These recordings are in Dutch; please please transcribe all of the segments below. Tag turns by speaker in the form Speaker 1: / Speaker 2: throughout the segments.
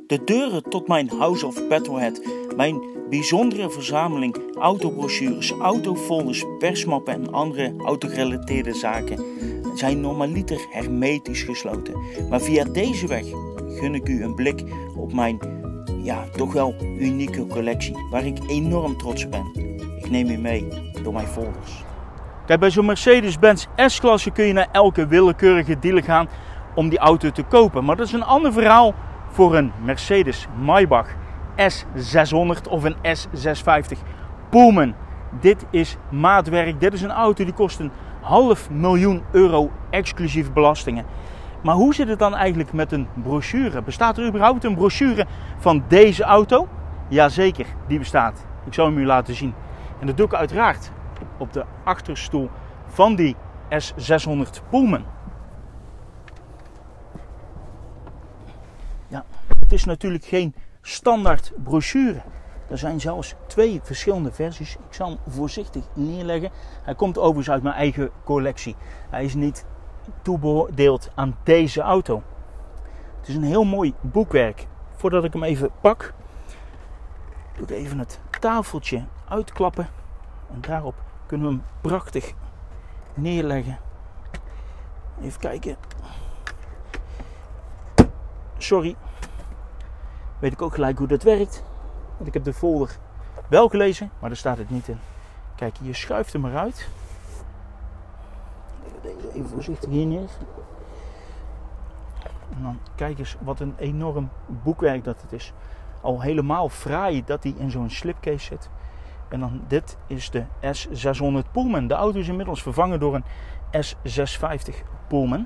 Speaker 1: De deuren tot mijn House of Petrolhead, mijn bijzondere verzameling autobrochures, autofolders, persmappen en andere autogerelateerde zaken zijn normaliter hermetisch gesloten. Maar via deze weg gun ik u een blik op mijn toch wel unieke collectie, waar ik enorm trots op ben. Ik neem u mee door mijn folders. Kijk, bij zo'n Mercedes-Benz S-klasse kun je naar elke willekeurige dealer gaan om die auto te kopen. Maar dat is een ander verhaal voor een Mercedes-Maybach S600 of een S650 Pullman. Dit is maatwerk. Dit is een auto die kost €500.000 exclusief belastingen. Maar hoe zit het dan eigenlijk met een brochure? Bestaat er überhaupt een brochure van deze auto? Jazeker, die bestaat. Ik zal hem u laten zien. En dat doe ik uiteraard op de achterstoel van die S600 Pullman. Ja, het is natuurlijk geen standaard brochure. Er zijn zelfs 2 verschillende versies. Ik zal hem voorzichtig neerleggen. Hij komt overigens uit mijn eigen collectie. Hij is niet toebedeeld aan deze auto. Het is een heel mooi boekwerk. Voordat ik hem even pak, doe ik even het tafeltje uitklappen. En daarop kunnen we hem prachtig neerleggen. Even kijken. Sorry. Weet ik ook gelijk hoe dat werkt. Want ik heb de folder wel gelezen, maar daar staat het niet in. Kijk, je schuift hem eruit. Deze even voorzichtig hier neer. En dan kijk eens wat een enorm boekwerk dat het is. Al helemaal fraai dat hij in zo'n slipcase zit. En dan dit is de S600 Pullman. De auto is inmiddels vervangen door een S650 Pullman.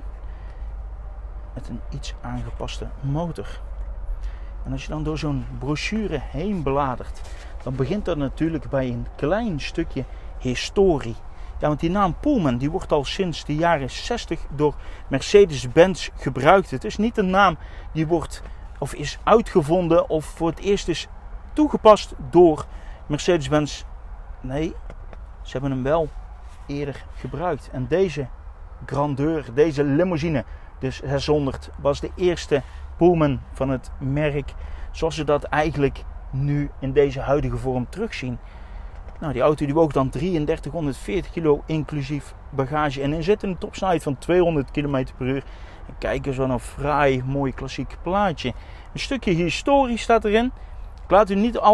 Speaker 1: Met een iets aangepaste motor. En als je dan door zo'n brochure heen bladert, dan begint dat natuurlijk bij een klein stukje historie. Ja, want die naam Pullman die wordt al sinds de jaren 60 door Mercedes-Benz gebruikt. Het is niet een naam die wordt of is uitgevonden of voor het eerst is toegepast door Mercedes-Benz. Nee, ze hebben hem wel eerder gebruikt. En deze grandeur, deze limousine, dus 600, was de eerste Pullman van het merk zoals ze dat eigenlijk nu in deze huidige vorm terugzien. Nou, die auto die woog dan 3340 kilo inclusief bagage en er zit een topsnelheid van 200 km per uur. En kijk eens wat een fraai, mooi klassiek plaatje. Een stukje historie staat erin. Ik laat u niet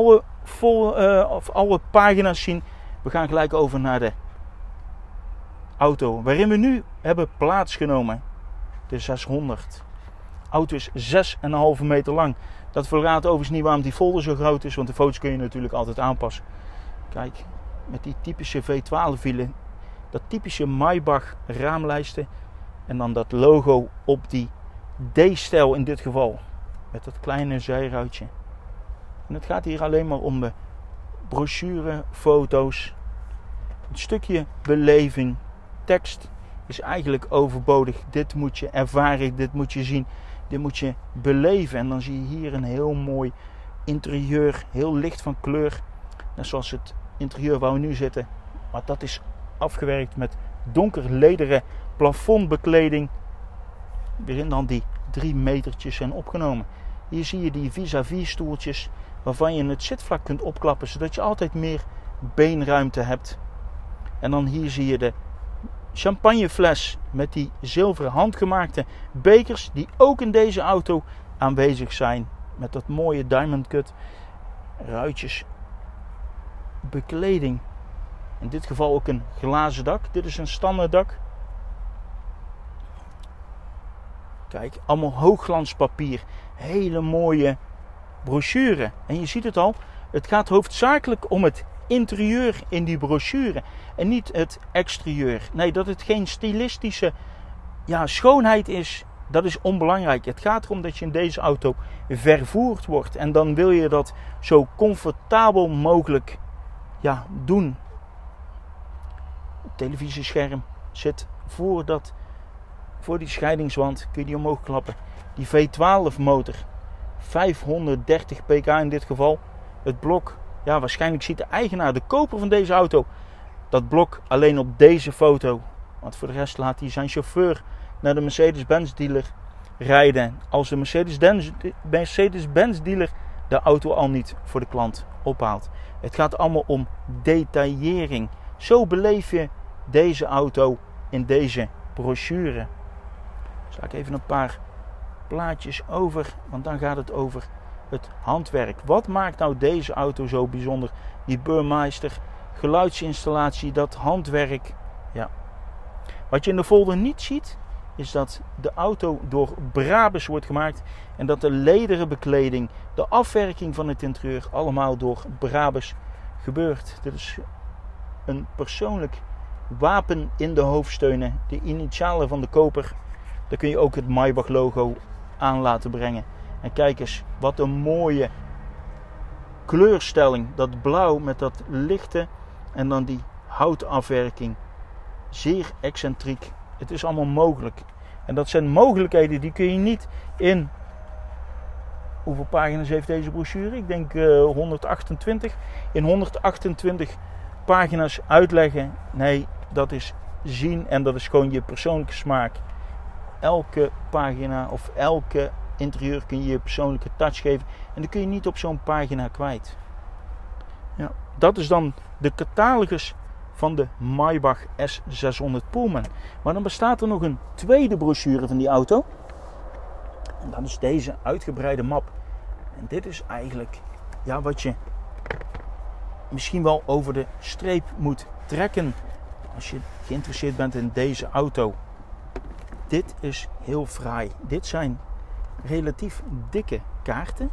Speaker 1: alle pagina's zien. We gaan gelijk over naar de auto waarin we nu hebben plaatsgenomen. De 600. De auto is 6,5 meter lang. Dat verraadt overigens niet waarom die folder zo groot is, want de foto's kun je natuurlijk altijd aanpassen. Kijk, met die typische V12 wielen, dat typische Maybach raamlijsten en dan dat logo op die D-stijl in dit geval. Met dat kleine zijruitje. En het gaat hier alleen maar om de brochure, foto's, een stukje beleving. Tekst is eigenlijk overbodig. Dit moet je ervaren, dit moet je zien, dit moet je beleven. En dan zie je hier een heel mooi interieur, heel licht van kleur. Net zoals het interieur waar we nu zitten. Maar dat is afgewerkt met donker lederen plafondbekleding. Waarin dan die 3 metertjes zijn opgenomen. Hier zie je die vis-à-vis stoeltjes waarvan je het zitvlak kunt opklappen. Zodat je altijd meer beenruimte hebt. En dan hier zie je de champagnefles met die zilveren handgemaakte bekers. Die ook in deze auto aanwezig zijn. Met dat mooie diamond cut ruitjes. Bekleding. In dit geval ook een glazen dak. Dit is een standaard dak. Kijk, allemaal hoogglanspapier. Hele mooie brochure. En je ziet het al. Het gaat hoofdzakelijk om het interieur in die brochure. En niet het exterieur. Nee, dat het geen stilistische schoonheid is. Dat is onbelangrijk. Het gaat erom dat je in deze auto vervoerd wordt. En dan wil je dat zo comfortabel mogelijk doen. Het televisiescherm zit voor die scheidingswand. Kun je die omhoog klappen. Die V12 motor. 530 pk in dit geval. Het blok. Ja, waarschijnlijk ziet de eigenaar, de koper van deze auto, dat blok alleen op deze foto. Want voor de rest laat hij zijn chauffeur naar de Mercedes-Benz dealer rijden als de Mercedes-Benz dealer de auto al niet voor de klant ophaalt. Het gaat allemaal om detaillering. Zo beleef je deze auto in deze brochure. Sla ik even een paar plaatjes over, want dan gaat het over het handwerk. Wat maakt nou deze auto zo bijzonder? Die Burmeister, geluidsinstallatie, dat handwerk. Ja. Wat je in de folder niet ziet, is dat de auto door Brabus wordt gemaakt en dat de lederen bekleding, de afwerking van het interieur allemaal door Brabus gebeurt. Dit is een persoonlijk wapen in de hoofdsteunen, de initialen van de koper. Daar kun je ook het Maybach logo aan laten brengen. En kijk eens, wat een mooie kleurstelling. Dat blauw met dat lichte en dan die houtafwerking. Zeer excentriek. Het is allemaal mogelijk. En dat zijn mogelijkheden die kun je niet in... Hoeveel pagina's heeft deze brochure? Ik denk 128. In 128 pagina's uitleggen. Nee, dat is zien en dat is gewoon je persoonlijke smaak. Elke pagina of elke interieur kun je je persoonlijke touch geven. En dat kun je niet op zo'n pagina kwijt. Ja, dat is dan de catalogus van de Maybach S600 Pullman. Maar dan bestaat er nog een tweede brochure van die auto. En dat is deze uitgebreide map. En dit is eigenlijk wat je misschien wel over de streep moet trekken als je geïnteresseerd bent in deze auto. Dit is heel fraai. Dit zijn relatief dikke kaarten.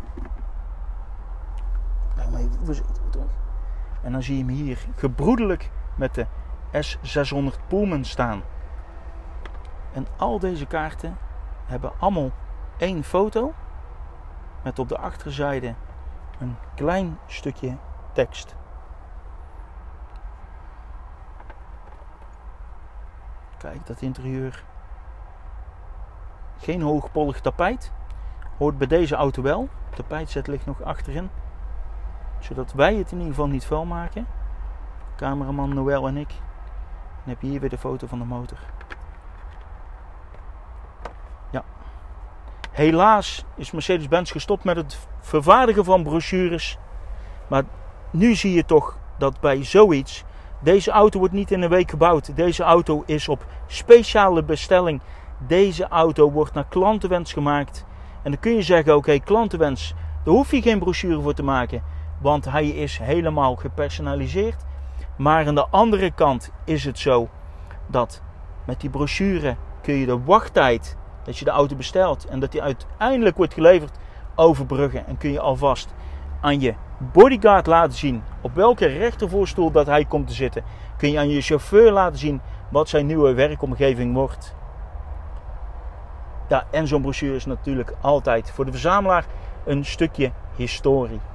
Speaker 1: En dan zie je hem hier gebroedelijk met de S600 Pullman staan. En al deze kaarten hebben allemaal één foto met op de achterzijde een klein stukje tekst. Kijk, dat interieur. Geen hoogpollig tapijt. Hoort bij deze auto wel. Het tapijtzet ligt nog achterin. Zodat wij het in ieder geval niet vuil maken. Cameraman Noël en ik. Dan heb je hier weer de foto van de motor. Ja. Helaas is Mercedes-Benz gestopt met het vervaardigen van brochures. Maar nu zie je toch dat bij zoiets... Deze auto wordt niet in een week gebouwd. Deze auto is op speciale bestelling. Deze auto wordt naar klantenwens gemaakt. En dan kun je zeggen, oké, klantenwens, daar hoef je geen brochure voor te maken. Want hij is helemaal gepersonaliseerd. Maar aan de andere kant is het zo dat met die brochure kun je de wachttijd dat je de auto bestelt en dat die uiteindelijk wordt geleverd overbruggen. En kun je alvast aan je bodyguard laten zien op welke rechtervoorstoel dat hij komt te zitten. Kun je aan je chauffeur laten zien wat zijn nieuwe werkomgeving wordt. Ja, en zo'n brochure is natuurlijk altijd voor de verzamelaar een stukje historie.